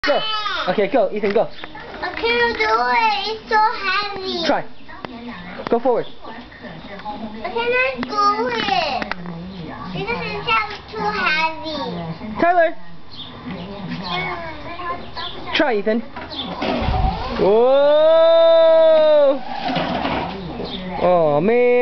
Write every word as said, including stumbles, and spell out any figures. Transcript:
Go. Okay, go. Ethan, go. I can't do it. It's so heavy. Try. Go forward. I cannot do it. Because it's just too heavy. Tyler. Try, Ethan. Whoa! Oh, man.